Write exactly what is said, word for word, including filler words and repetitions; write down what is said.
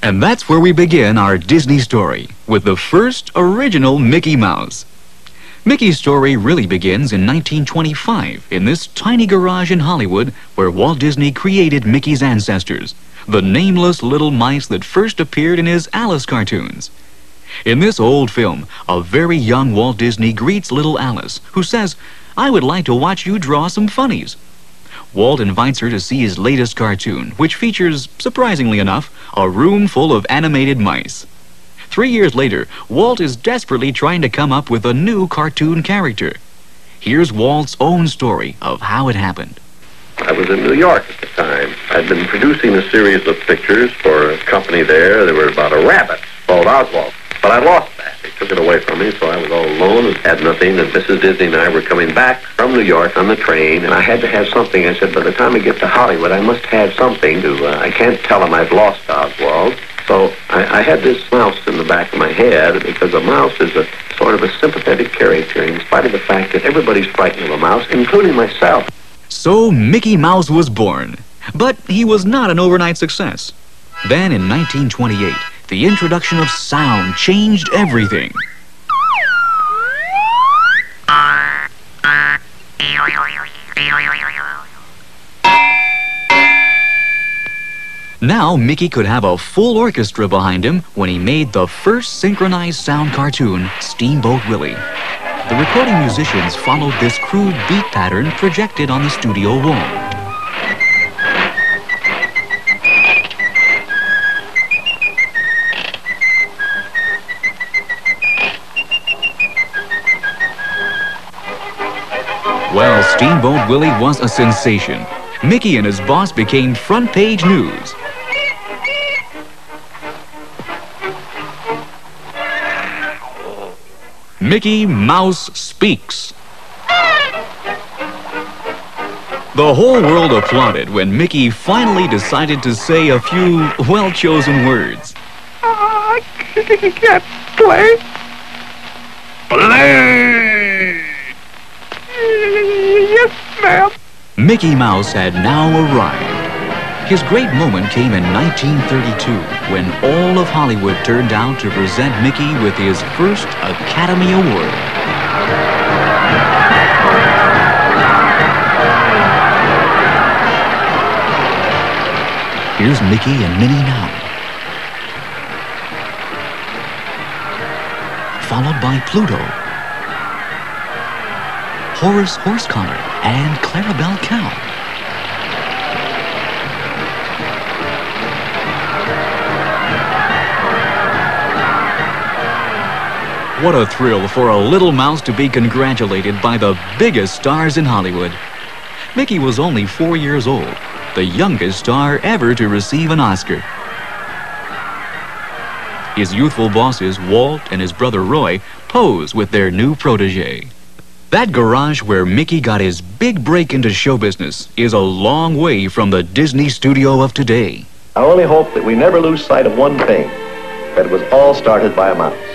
And that's where we begin our Disney story, with the first original Mickey Mouse. Mickey's story really begins in nineteen twenty-five in this tiny garage in Hollywood where Walt Disney created Mickey's ancestors, the nameless little mice that first appeared in his Alice cartoons. In this old film, a very young Walt Disney greets little Alice, who says, "I would like to watch you draw some funnies." Walt invites her to see his latest cartoon, which features, surprisingly enough, a room full of animated mice. Three years later, Walt is desperately trying to come up with a new cartoon character. Here's Walt's own story of how it happened. I was in New York at the time. I'd been producing a series of pictures for a company there. They were about a rabbit called Oswald. But I lost that. They took it away from me, so I was all alone and had nothing. And Missus Disney and I were coming back from New York on the train, and I had to have something. I said, by the time I get to Hollywood, I must have something to, uh, I can't tell them I've lost Oswald. So I, I had this mouse in the back of my head, because a mouse is a sort of a sympathetic character, in spite of the fact that everybody's frightened of a mouse, including myself. So Mickey Mouse was born, but he was not an overnight success. Then in nineteen twenty-eight, the introduction of sound changed everything. Now Mickey could have a full orchestra behind him when he made the first synchronized sound cartoon, Steamboat Willie. The recording musicians followed this crude beat pattern projected on the studio wall. Well, Steamboat Willie was a sensation. Mickey and his boss became front-page news. Mickey Mouse speaks. The whole world applauded when Mickey finally decided to say a few well-chosen words. I can't play. Play! Yes, ma'am. Mickey Mouse had now arrived. His great moment came in nineteen thirty-two, when all of Hollywood turned out to present Mickey with his first Academy Award. Here's Mickey and Minnie now, followed by Pluto, Horace Horsecollar, and Clarabelle Cow. What a thrill for a little mouse to be congratulated by the biggest stars in Hollywood. Mickey was only four years old, the youngest star ever to receive an Oscar. His youthful bosses, Walt and his brother Roy, pose with their new protege. That garage where Mickey got his big break into show business is a long way from the Disney studio of today. I only hope that we never lose sight of one thing, that it was all started by a mouse.